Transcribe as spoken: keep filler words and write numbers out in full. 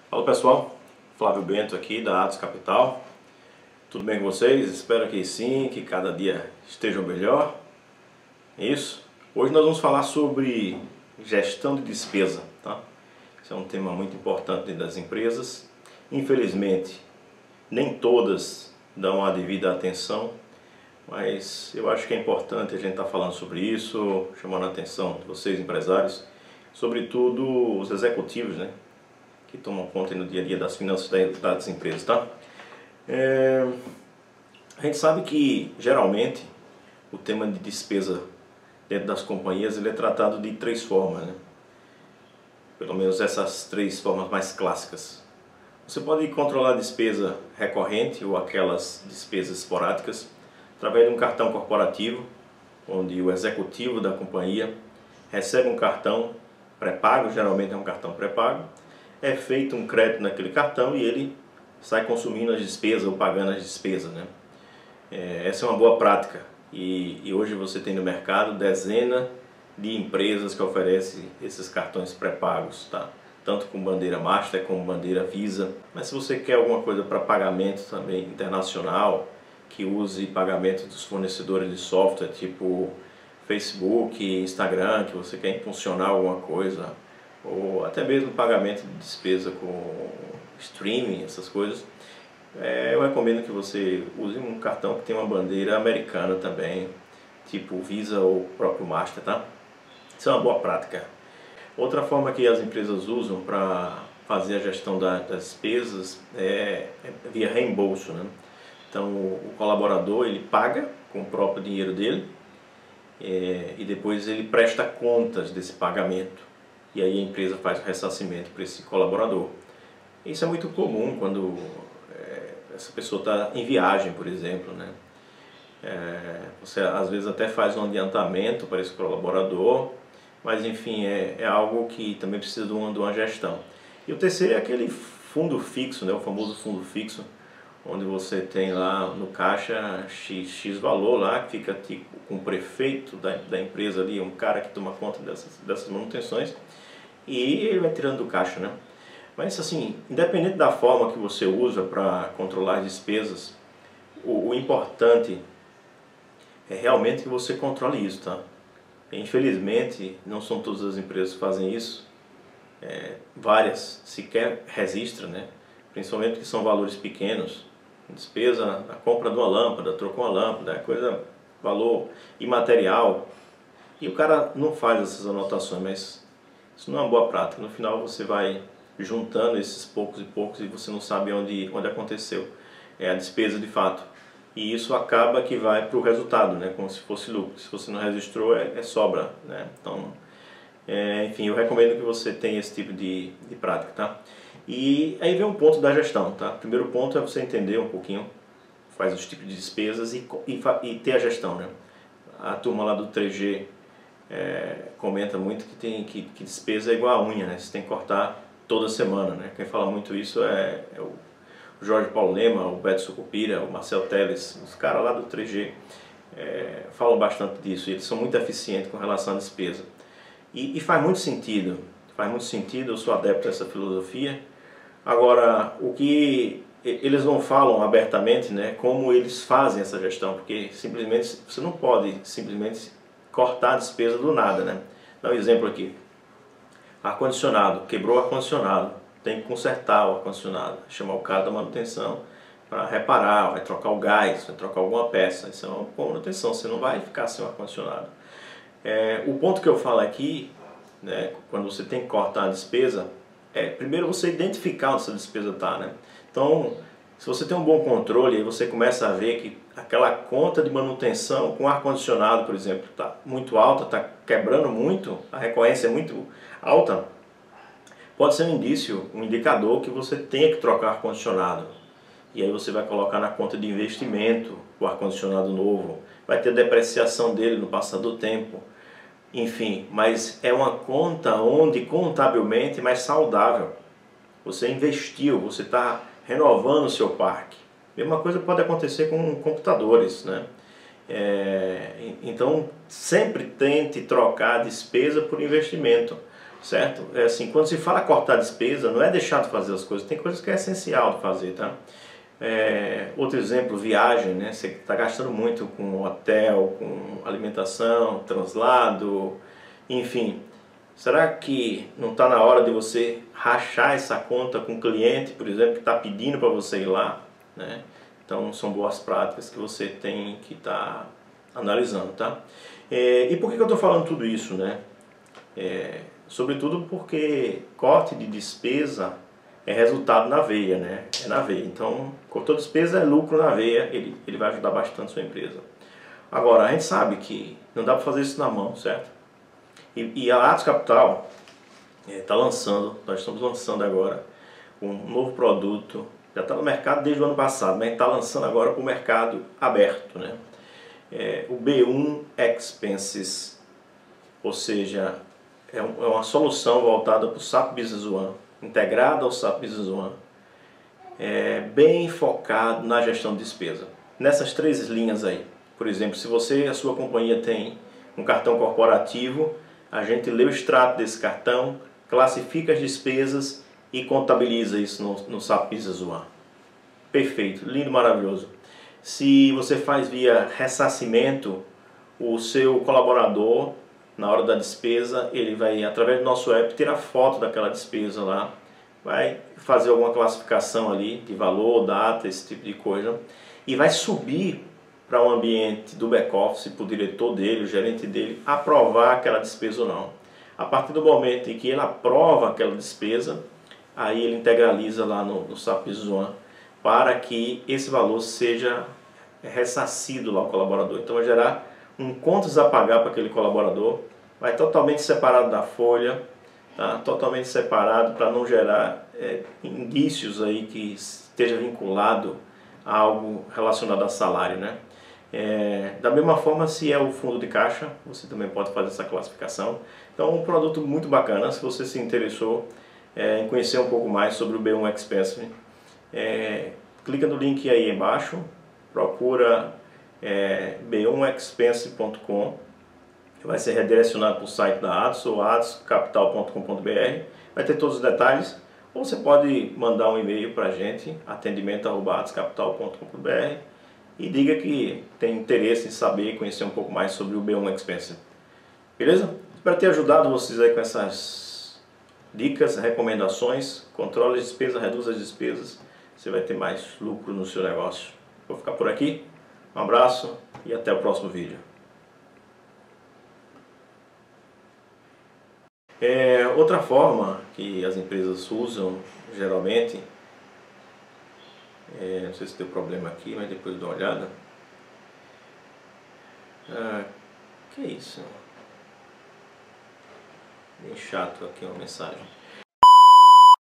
Fala pessoal, Flávio Bento aqui da Atos Capital. Tudo bem com vocês? Espero que sim, que cada dia estejam melhor. É isso? Hoje nós vamos falar sobre gestão de despesa, tá? Esse é um tema muito importante dentro das empresas. Infelizmente, nem todas dão a devida atenção, mas eu acho que é importante a gente estar falando sobre isso, chamando a atenção de vocês empresários, sobretudo os executivos, né? Que tomam conta no dia a dia das finanças das empresas, tá? É, a gente sabe que geralmente o tema de despesa dentro das companhias ele é tratado de três formas, né? Pelo menos essas três formas mais clássicas. Você pode controlar a despesa recorrente ou aquelas despesas esporádicas através de um cartão corporativo, onde o executivo da companhia recebe um cartão pré-pago, geralmente é um cartão pré-pago, é feito um crédito naquele cartão e ele sai consumindo as despesas ou pagando as despesas, né? É, essa é uma boa prática e, e hoje você tem no mercado dezenas de empresas que oferecem esses cartões pré-pagos, tá? Tanto com bandeira Master como bandeira Visa. Mas se você quer alguma coisa para pagamento também internacional, que use pagamento dos fornecedores de software, tipo Facebook, Instagram, que você quer impulsionar alguma coisa, ou até mesmo pagamento de despesa com streaming, essas coisas, é, eu recomendo que você use um cartão que tem uma bandeira americana também, tipo Visa ou próprio Master, tá? Isso é uma boa prática. Outra forma que as empresas usam para fazer a gestão das despesas é, é via reembolso, né? Então o colaborador ele paga com o próprio dinheiro dele é, e depois ele presta contas desse pagamento. E aí a empresa faz o ressarcimento para esse colaborador. Isso é muito comum quando é, essa pessoa está em viagem, por exemplo, né? É, você às vezes até faz um adiantamento para esse colaborador, mas enfim, é, é algo que também precisa de uma, de uma gestão. E o terceiro é aquele fundo fixo, né? O famoso fundo fixo, onde você tem lá no caixa X, X valor lá, que fica tipo, com o prefeito da, da empresa ali, um cara que toma conta dessas, dessas manutenções, e ele vai tirando do caixa, né? Mas assim, independente da forma que você usa para controlar as despesas, o, o importante é realmente que você controle isso, tá? Infelizmente, não são todas as empresas que fazem isso, é, várias sequer registram, né? Principalmente que são valores pequenos, despesa, a compra de uma lâmpada, trocou uma lâmpada, é coisa, valor imaterial, e o cara não faz essas anotações, mas isso não é uma boa prática. No final você vai juntando esses poucos e poucos e você não sabe onde, onde aconteceu é a despesa de fato. E isso acaba que vai para o resultado, né? Como se fosse lucro. Se você não registrou, é, é sobra, né? Então, é, enfim, eu recomendo que você tenha esse tipo de, de prática, tá? E aí vem um ponto da gestão, tá? O primeiro ponto é você entender um pouquinho, faz os tipos de despesas e, e, e ter a gestão, né? A turma lá do três G é, comenta muito que, tem, que, que despesa é igual a unha, né? Você tem que cortar toda semana, né? Quem fala muito isso é, é o Jorge Paulo Lema, o Beto Sucupira, o Marcel Teles, os caras lá do três G é, falam bastante disso, e eles são muito eficientes com relação à despesa. E, e faz muito sentido, faz muito sentido, eu sou adepto dessa filosofia. Agora, o que eles não falam abertamente, né, como eles fazem essa gestão, porque simplesmente você não pode simplesmente cortar a despesa do nada, né? Dá um exemplo aqui. Ar-condicionado, quebrou o ar-condicionado, tem que consertar o ar-condicionado, chamar o cara da manutenção para reparar, vai trocar o gás, vai trocar alguma peça. Isso é uma manutenção, você não vai ficar sem o ar-condicionado. É, o ponto que eu falo aqui, né, quando você tem que cortar a despesa, é primeiro você identificar onde essa despesa está, né? Então, se você tem um bom controle, aí você começa a ver que aquela conta de manutenção com ar-condicionado, por exemplo, está muito alta, está quebrando muito, a recorrência é muito alta, pode ser um indício, um indicador que você tenha que trocar ar-condicionado. E aí você vai colocar na conta de investimento o ar-condicionado novo, vai ter depreciação dele no passar do tempo. Enfim, mas é uma conta onde contabilmente é mais saudável. Você investiu, você está renovando o seu parque. Mesma coisa pode acontecer com computadores, né? É, então sempre tente trocar a despesa por investimento. certo? É assim, quando se fala cortar despesa, não é deixar de fazer as coisas, tem coisas que é essencial de fazer, tá? É, outro exemplo, viagem, né? Você está gastando muito com hotel, com alimentação, translado, enfim. Será que não está na hora de você rachar essa conta com o cliente, por exemplo, que está pedindo para você ir lá, né? Então são boas práticas que você tem que estar tá analisando, tá? É, e por que, que eu estou falando tudo isso, né? É, sobretudo porque corte de despesa é resultado na veia, né? É na veia. Então, cortou despesa é lucro na veia, ele, ele vai ajudar bastante a sua empresa. Agora, a gente sabe que não dá para fazer isso na mão, certo? E, e a Atos Capital está é, lançando, nós estamos lançando agora um novo produto, já está no mercado desde o ano passado, mas está lançando agora para o mercado aberto, né? É, o B um Expenses, ou seja, é, um, é uma solução voltada para o SAP Business One, integrada ao SAP Business One, é, bem focado na gestão de despesa. Nessas três linhas aí, por exemplo, se você, a sua companhia tem um cartão corporativo, a gente lê o extrato desse cartão, classifica as despesas e contabiliza isso no, no SAP Business One. Perfeito, lindo, maravilhoso. Se você faz via ressarcimento, o seu colaborador, na hora da despesa, ele vai, através do nosso app, tirar foto daquela despesa lá, vai fazer alguma classificação ali de valor, data, esse tipo de coisa, e vai subir para um ambiente do back-office, para o diretor dele, o gerente dele, aprovar aquela despesa ou não. A partir do momento em que ele aprova aquela despesa, aí ele integraliza lá no, no SAP Business One para que esse valor seja ressarcido lá ao colaborador. Então vai gerar um contas a pagar para aquele colaborador, vai totalmente separado da folha, tá? Totalmente separado para não gerar é, indícios aí que esteja vinculado a algo relacionado a salário, né? É, da mesma forma, se é o fundo de caixa, você também pode fazer essa classificação. Então, um produto muito bacana. Se você se interessou é, em conhecer um pouco mais sobre o B um Expense, é, clica no link aí embaixo, procura é, b um expense ponto com, vai ser redirecionado para o site da Atos ou atos capital ponto com ponto br, vai ter todos os detalhes, ou você pode mandar um e-mail para a gente, atendimento arroba atos capital ponto com ponto br, e diga que tem interesse em saber e conhecer um pouco mais sobre o B um Expense. Beleza? Espero ter ajudado vocês aí com essas dicas, recomendações. Controle as despesas, reduz as despesas, você vai ter mais lucro no seu negócio. Vou ficar por aqui. Um abraço e até o próximo vídeo. É, outra forma que as empresas usam geralmente, é, não sei se deu problema aqui, mas depois dou uma olhada. Ah, que isso? Bem chato aqui uma mensagem.